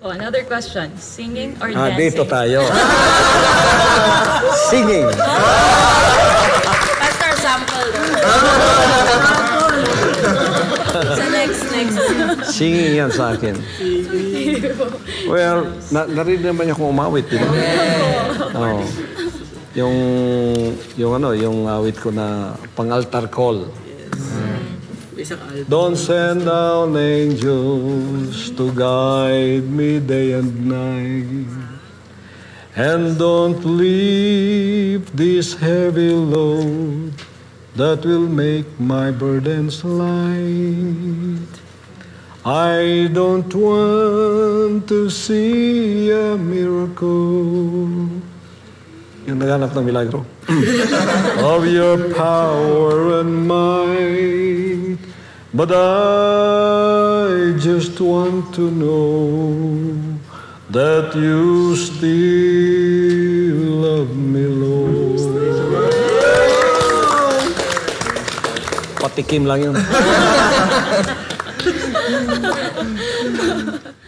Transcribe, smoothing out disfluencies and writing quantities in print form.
Oh, another question. Singing or Dito dancing? tayo. Singing. Pastor, sample. Sa next. Singing yan sa akin. Well, narinig naman niya kung umawit, di ba? Oo. Yung awit ko na pang-altar call. Don't send down angels to guide me day and night. And don't leave this heavy load that will make my burdens light. I don't want to see a miracle. Yung naghanap ng milagro. Of your power and might. But I just want to know that you still love me, Lord. Patikim lang yun.